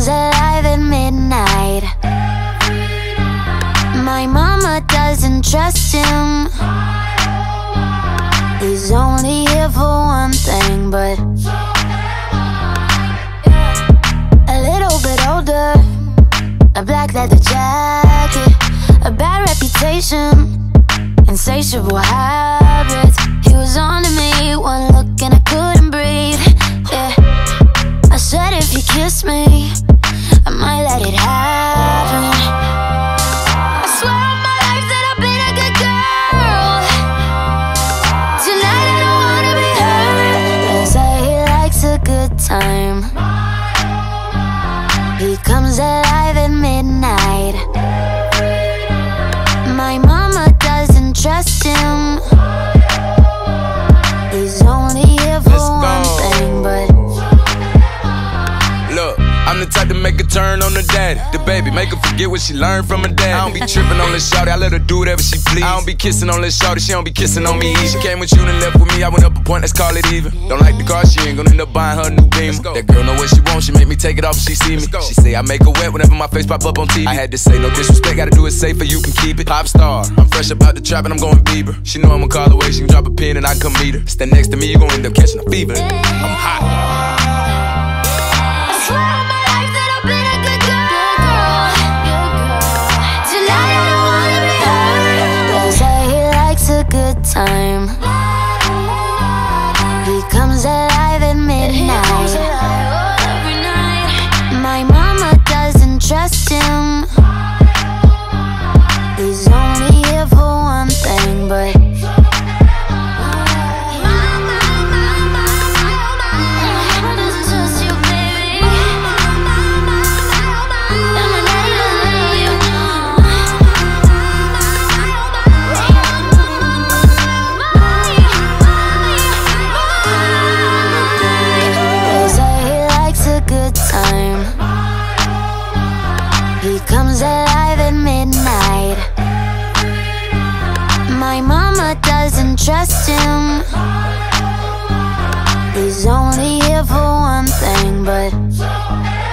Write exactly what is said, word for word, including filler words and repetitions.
comes alive at midnight. My mama doesn't trust him. He's only here for one thing, but a little bit older, a black leather jacket, a bad reputation, insatiable habits. He was on to me, one look and I couldn't breathe. Yeah, I said if he kissed me, I might let it happen. I swear on my life that I've been a good girl. Tonight I don't wanna be hurt. They say he likes a good time. He comes alive at midnight. My mama doesn't trust him. He's only here for one thing, but look, I'm the type to make a turn on the daddy. The baby, make her forget what she learned from her dad. I don't be tripping on this shawty, I let her do whatever she please. I don't be kissing on this shawty, she don't be kissing on me. She came with you and left with me, I went up a point, let's call it even. Don't like the car, she ain't gonna end up buying her a new Beamer. That girl know what she wants, she make me take it off if she see me. She say I make her wet whenever my face pop up on T V. I had to say no disrespect, gotta do it safer, you can keep it. Pop star, I'm fresh about the trap and I'm going Bieber. She know I'ma call away, she can drop a pin and I can come meet her. Stand next to me, you gon' end up catching a fever. I'm hot. Good time. He comes alive at midnight. My mama doesn't trust him. He's only here for one thing, but he comes alive at midnight. My mama doesn't trust him. He's only here for one thing, but